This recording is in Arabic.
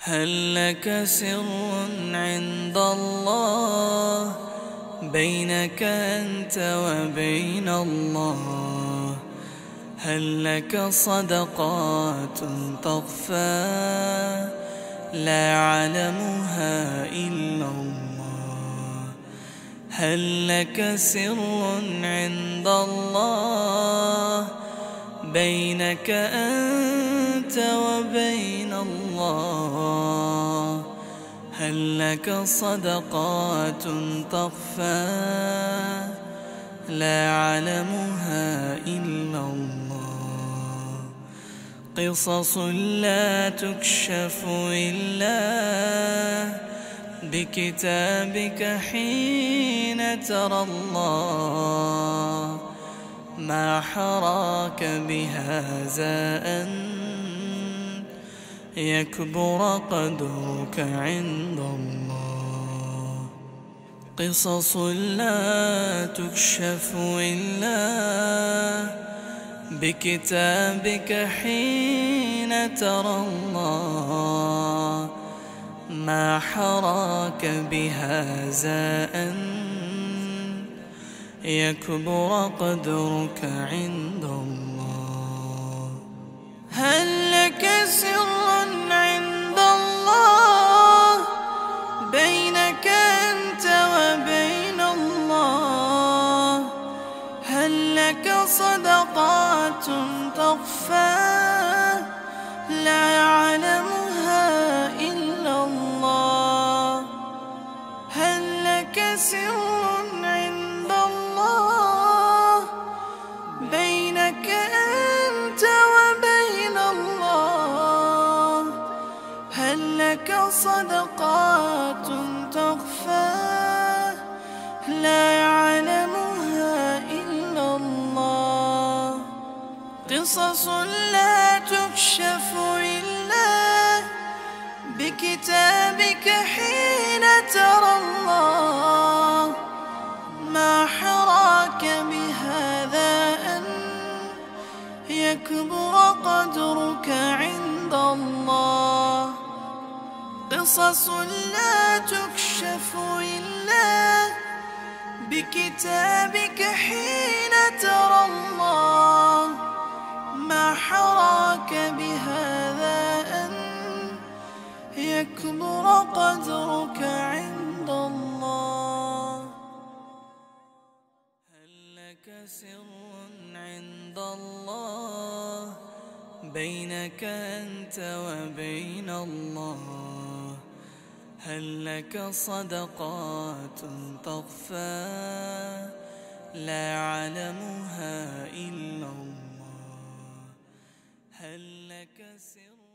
هل لك سر عند الله بينك أنت وبين الله؟ هل لك صدقات تخفى لا يعلمها إلا الله؟ هل لك سر عند الله بينك أنت وبين الله؟ هل لك صدقات تخفى لا يعلمها إلا الله؟ قصص لا تكشف إلا بكتابك حين ترى الله. ما حراك بهذا أن يكبر قدرك عند الله. قصص لا تكشف إلا بكتابك حين ترى الله. ما حراك بهذا أن يكبر قدرك عند الله. هل لك سر عند الله بينك أنت وبين الله؟ هل لك صدقات تخفى لا يعلمها إلا الله؟ هل لك سر عند الله بينك أنت وبين الله؟ هل لك صدقات تخفى لا يعلمها إلا الله؟ قصص لا تكشف إلا بكتابك حين ترى الله. ما حراك بهذا أن يكبر قدرك عند الله. قصص لا تكشف إلا بكتابك حين ترى الله. ما حراك بهذا أن يكبر قدرك عند الله. هل لك سر عند الله بينك أنت وبين الله؟ هل لك صدقات تخفى لا يعلمها إلا الله؟ هل لك سر